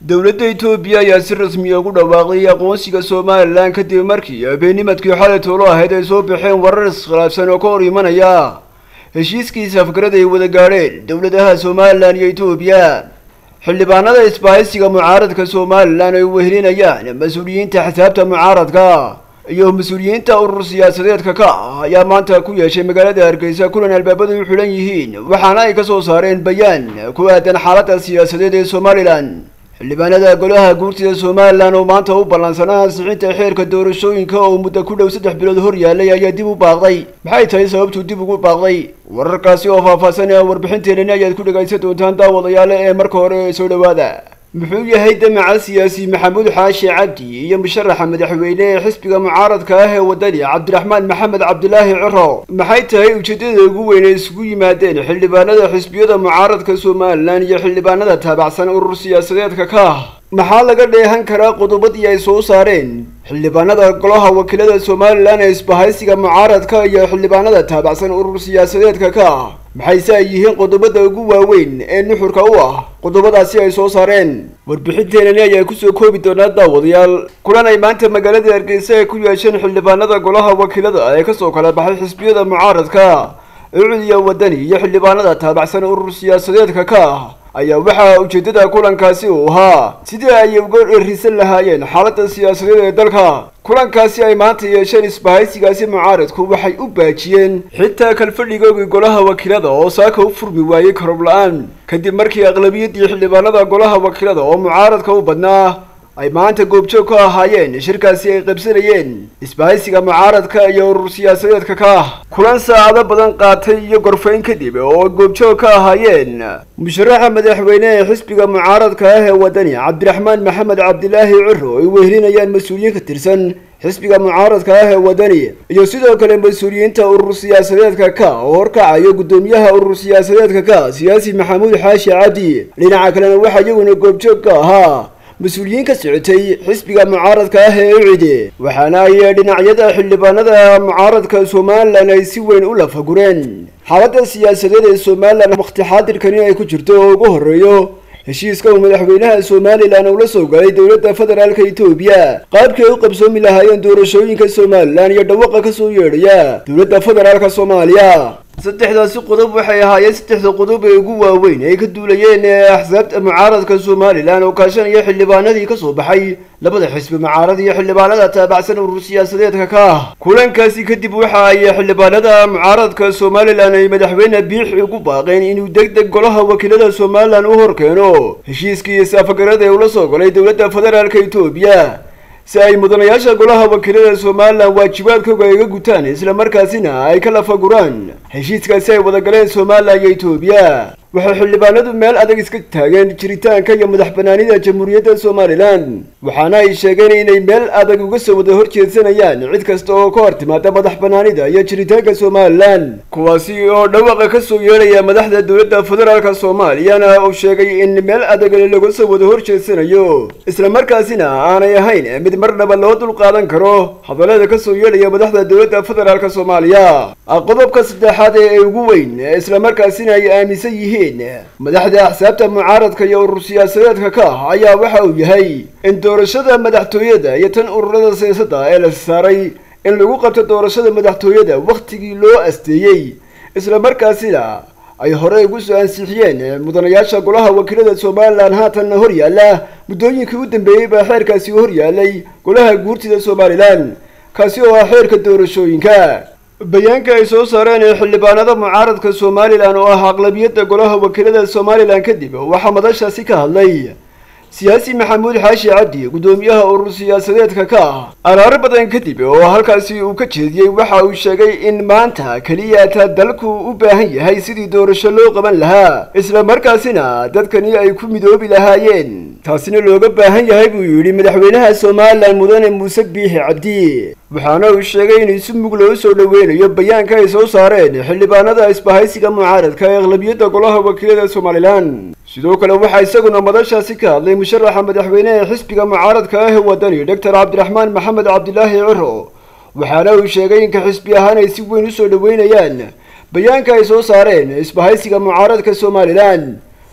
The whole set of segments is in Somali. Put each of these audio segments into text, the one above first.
dowladda Itoobiya ayaa si rasmi ah ugu dhawaaqday aqoonsiga Soomaaliland kadib markii beennimadkii xalay toolo ahayd ay soo baxeen warar iskhilaafsan oo ka hor imanaya heshiiskiisa fikrad ay wada gaadheen dowladaha Soomaaliland iyo Itoobiya. xildhibaanada isbahaysiga mucaaradka Soomaaliland ay wehelinayaan mas'uuliyiinta xisaabta mucaaradka iyo mas'uuliyiinta urur siyaasadeedka ka ayaa maanta ku yeeshay magaalada Hargeysa kulan albaabadu u xiran yihiin waxaana ay ka soo saareen bayaan ku aadan xaaladda siyaasadeed ee Soomaaliland. xildhibaanada golaha guurtida Soomaaliland oo maanta u ballansanaa ansixinta xeerka doorashooyinka oo muddo ku dhow 3 bilood hor yaalay ayaa dib u baaqday. maxay tahay sababtu dib ugu baaqday? wararkaasi oo faahfaahsan warbixinteena ayaad ku dhagaysan doontaan daawadayaal ee marka hore soo dhawaada. muxuu yahay damaca siyaasi Maxamuud Xaashi Cabdi iyo musharaxa madaxweyne ee xisbiga mucaaradka ah ee wadani Cabdiraxmaan Maxamed Cabdilaahi Ciro? maxay tahay ujeedada ugu weyn ee isugu yimaadeen xildhibaanada xisbiyada mucaaradka Soomaaliland iyo xildhibaanada taabacsan urur siyaasadeedka ka? maxaa laga dheehan karaa qodobadii ay soo saareen xildhibaanada golaha wakiilada Soomaaliland ee isbahaysiga mucaaradka iyo xildhibaanada taabacsan urur siyaasadeedka ka? maxayse ay yihiin qodobada ugu waaweyn ee nuxurka u ah qodobadaasi ay soo saareen? warbixinteenani ayaa kusoo koobi doonaa daawadayaal. kulan ay maanta magaalada Hargeysa ay ku yeesheen xildhibaanada golaha wakiilada ee kasoo kala baxay xisbiyada mucaaradka iyo wadani iyo xildhibaanada taabacsan urur siyaasadeedka ka ayaa waxaa ujeedada kulankaasi uu ahaa sidii ay uga risan lahaayeen xaaladda siyaasadeed ee dalka. kulankaasi ay maanta yeesheen isbahaysigaasi mucaaradku waxay u baajiyeen xitaa kalfadhigoogii golaha wakiilada oo saaka u furmi waayey karob la-aan kadib markii aqlabiyadii xildhibaanada golaha wakiilada oo mucaaradka u badnaa ay maanta goobjoog ka ahaayeen shirkaasi ay qabsanayeen isbahaysiga mucaaradka iyo urur siyaasadeedka ka. kulan saacado badan qaatay iyo gorfayn kadib oo goobjoog ka ahaayeen musharaxa madaxweyne ee xisbiga mucaaradka ah ee wadani Cabdiraxmaan Maxamed Cabdilaahi Ciro ay wehelinayaan mas'uuliyiin ka tirsan xisbiga mucaaradka ah ee wadani iyo sidoo kale mas'uuliyiinta urur siyaasadeedka ka oo horkacayo gudoomiyaha urur siyaasadeedka ka siyaasi Maxamuud Xaashi Cabdi. dhinaca kalena waxaa iyaguna goobjoog ka ahaa mas'uuliyiin ka socotay xisbiga mucaaradka ah ee UCD waxaana ay dhinacyada xildhibaanada mucaaradka Soomaaliland ay si weyn u lafagureen xaaladda siyaasadeed ee Soomaaliland waqti xaadirkani ay ku jirto oo ugu horeeyo heshiiska uu madaxweynaha Soomaaliland uu la soo galay dowladda federaalka Itoobiya qaabkii ay u qabsoomi lahaayeen doorashooyinka Soomaaliland iyo dhawaqa ka soo yeedhaya dowladda federaalka Soomaaliya. saddexdaasi qodob waxay ahaayeen saddexda qodob ee ugu waaweyn ay ka duulayeen axsaabta mucaaradka Soomaaliland oo kaashanaya xildhibaanadii ka soo baxay labada xisbi mucaarad iyo xildhibaanada taabacsan urur siyaasadeedka ka. kulankaasi kadib waxa ay xildhibaanada mucaaradka Soomaaliland ay madaxweyne Biixi ugu baaqeen inuu degdeg golaha wakiilada Soomaaliland u horkeeno heshiiskiisa fikrad ee uu la soo galay dowladda federaalka Itoobiya si ay mudanayaasha golaha wakiilada Soomaaliland waajibaadkooda ay uga gutaan isla markaasina ay ka lafaguraan heshiiskaasi ay wada galeen Soomaaliland iyo Itoobiya. waxay xildhibaanadu meel adag iska taageen jiritaanka iyo madaxbanaanida jamhuuriyadda Soomaaliland waxaana ay sheegeen inay meel adag uga soo wada horjeedsanayaan cid kasta oo ka hor timaada madaxbanaanida iyo jiritaanka Soomaaliland. kuwaasi oo dhawaqa ka soo yeedhaya madaxda dowladda federaalka Soomaaliyana uu sheegay in meel adag laga soo wada horjeedsanayo isla markaasina aanay ahayn mid marnaba loo dul qaadan karo hadallada ka soo yeedhaya madaxda dowladda federaalka Soomaaliya. qodobka saddexaad ee ugu weyn isla markaasina ay aaminsan yihiin madaxda axsaabta mucaaradka iyo urur siyaasadeedka ka ayaa waxa uu yahay in doorashada madaxtooyada iyo tan ururada siyaasadda ee la saaray in lagu qabto doorashada madaxtooyada waqtigii loo asteeyay isla markaasina ay hore ugu soo ansixiyeen mudanayaasha golaha wakiilada Soomaaliland haatan hor yaala muddooyinkii u dambeeyay baa xeerkaasi hor yaalay golaha guurtida Soomaaliland kaasi oo ah xeerka doorashooyinka. bayaanka ay soo saareen xildhibaanada mucaaradka Soomaaliland oo ah aqlabiyadda golaha wakiilada Soomaaliland kadib waxaa madashaasi ka hadlay siyaasi Maxamuud Xaashi Cabdi gudoomiyaha urur siyaasadeedka ka. araar badan kadib oo halkaasi uu ka jeediyey waxa uu sheegay in maanta kaliya ta dalku u baahan yahay sidii doorasho loo qaban lahaa isla markaasina dadkani ay ku midoobi lahaayeen taasina looga baahan yahay buu yidhi madaxweynaha Soomaaliland mudane Muuse Biixi Cabdi. waxaana uu sheegay in si mug loo soo dhaweynayo bayaanka ay soo saareen xildhibaanada isbahaysiga mucaaradka ee aqlabiyadda golaha wakiilada Soomaaliland. sidoo kale waxaa isaguna madashaasi ka hadlay musharaxa madaxweyne ee xisbiga mucaaradka ah ee wadani Dr. Cabdiraxmaan Maxamed Cabdilaahi Ciro waxaana uu sheegay in ka xisbi ahaan ay si weyn u soo dhaweynayaan bayaanka ay soo saareen isbahaysiga mucaaradka Soomaaliland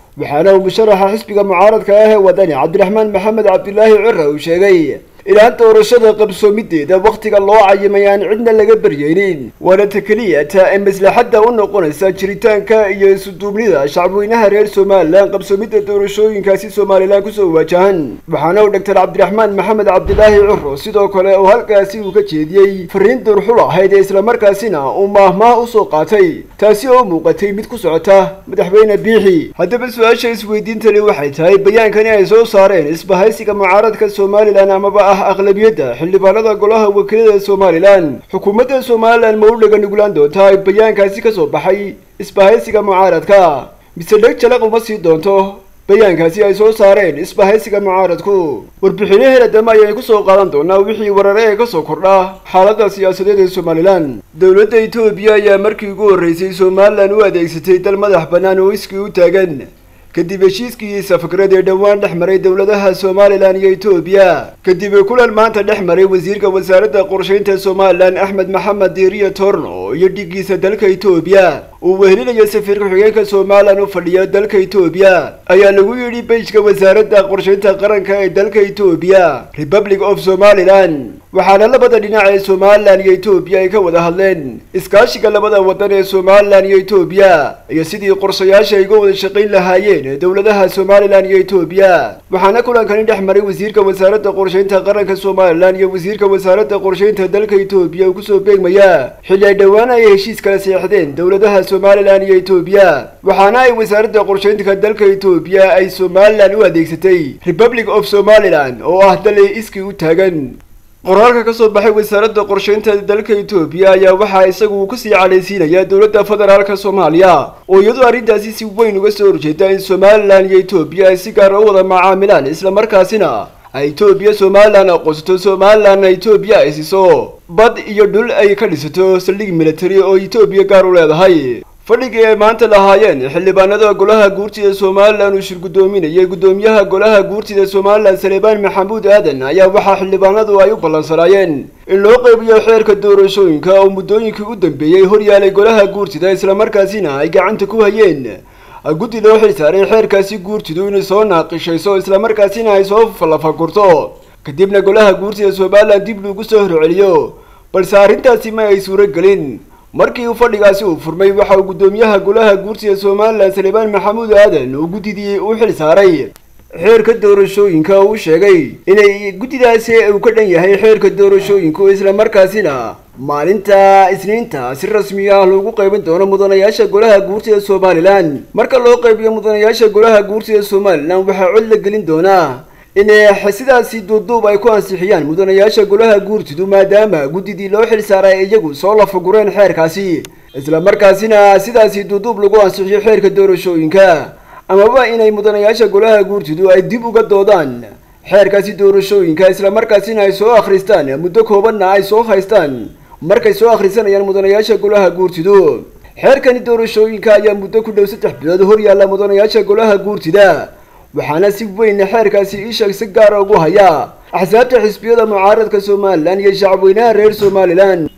waxaana uu musharaxa xisbiga mucaaradka ah ee wadani cabdiraxmaan maxamed cabdilaahi cira uu sheegay ilaa doorashada qabsoomideeda wakhtiga loo cayimay aan cidna laga baryaynin waana ta keliya ta ay maslaxadda u noqonaysa jiritaanka iyo isuduubnida shacabweynaha reer somalilan qabsoomidda doorashooyinkaasi somalilan kusoo waajahan waxaana uu doctor cabdiraxmaan maxamed cabdilaahi ciro sidoo kale uu halkaasi uu ka jeediyey fariin durxul ahayd ee islamarkaasina uu maahmaah usoo qaatay taasi oo muuqatay mid ku socota madaxweyne biixi haddaba su-aasha isweydiintani waxay tahay bayaankani ay soo saareen isbahaysiga mucaaradka somalilan amaba aqlabiyadda xildhibaanada golaha wakiilada somalilan xukuumadda somalilan ma u dhaga nuglaan doontaa bayaankaasi ka soo baxay isbahaysiga mucaaradka mise dheg jalaq uma sii doonto bayaankaasi ay soo saareen isbahaysiga mucaaradku warbixinaheena dambe ayaynu ku soo qaadan doonaa wixii warare ee kasoo kordha xaaladda siyaasadeed ee somalilan dowladda etoobiya ayaa markii ugu horreysay somalilan u adeegsatay dal madax bannaan oo iskii u taagan kadib heshiiskiisa fikrad ee dhowaan dhex maray dowladaha somalilan iyo etoobiya kadib kulan maanta dhex maray wasiirka wasaaradda qorshaynta somalilan axmed maxamed diiriya torno iyo dhigiisa dalka etoobiya uu wehelinayo safiirka xigeenka somalilan u fadhiya dalka etoobiya ayaa lagu yidhi bejka wasaaradda qorshaynta qaranka ee dalka etoobiya republic of somalilan waxaana labada dhinac ee somalilan iyo etoobiya ay ka wada hadleen iskaashiga labada waddan ee somalilan iyo etoobiya iyo sidii qorshayaasha ay uga wada shaqayn lahaayeen dowladaha somalilan iyo etoobiya waxaana kulankani dhex maray wasiirka wasaaradda qorshaynta qaranka somalilan iyo wasiirka wasaaradda qorshaynta dalka etoobiya uu kusoo beegmaya xilli ay dhowaan ay heshiis kala seexdeen dowladaha somalilan iyo etoobiya waxaana ay wasaaradda qorshaynta dalka etoobiya ay somalilan u adeegsatay republic of somalilan oo ah dal iskii u taagan qoraalka ka soo baxay wasaaradda qorshaynta dalka etoobiya ayaa waxaa isagu kusii cadhaysiinaya dowladda federaalka soomaaliya oo iyadoo arrintaasi si weyn uga soo horjeeda in somalilan iyo etoobiya ay si gaara u wada macaamilaan islamarkaasina ay etoobiya somalilan aqoonsato somalilanna etoobiya ay siiso bad iyo dhul ay ka dhisato saldhig military oo etoobiya gaar u leedahay fadhigii ay maanta lahaayeen xildhibaanada golaha guurtida somalilan uu shir guddoominayay guddoomiyaha golaha guurtida somalilan saleebaan maxamuud aadan ayaa waxaa xildhibaanadu ay u ballansanaayeen in loo qaybiyo xeerka doorashooyinka oo muddooyinkii u dambeeyey horyaalay golaha guurtida islamarkaasina ay gacanta ku hayeen guddi loo xilsaaray xeerkaasi guurtidu inay soo naaqishayso islamarkaasina ay soo falafagurto kadibna golaha guurtida somalilan dib loogu soo horceliyo balse arrintaasi ma ay suuro gelin markii uu fadhigaasi uu furmay waxa uu guddoomiyaha golaha guurtida somalilan saleebaan maxamuud aadan uu guddidii u xil saaray xeerka doorashooyinka uu sheegay inay guddidaasi uu ka dhan yahay xeerka doorashooyinku islamarkaasina maalinta isniinta si rasmi ah loogu qaybin doono mudanayaasha golaha guurtida somalilan marka loo qaybiyo mudanayaasha golaha guurtida somalilan waxaa cod la gelin doonaa in sidaasi duuduub ay ku ansixiyaan mudanayaasha golaha guurtidu maadaama guddidii loo xil saaray iyagu soo lafagureen xeerkaasi islamarkaasina sidaasi duuduub lagu ansixiyo xeerka doorashooyinka amaba inay mudanayaasha golaha guurtidu ay dib uga doodaan xeerkaasi doorashooyinka islamarkaasina ay soo akhristaan muddo koobanna ay soo haystaan markay soo akhrisanayaan mudanayaasha golaha guurtidu xeerkani doorashooyinka ayaa muddo ku dhow 3 bilood hor yaalla mudanayaasha golaha guurtida waxaana si weyn xeerkaasi isha si gaar ah ugu haya axsaabta xisbiyada mucaaradka somalilan iyo shacabweynaha reer somalilan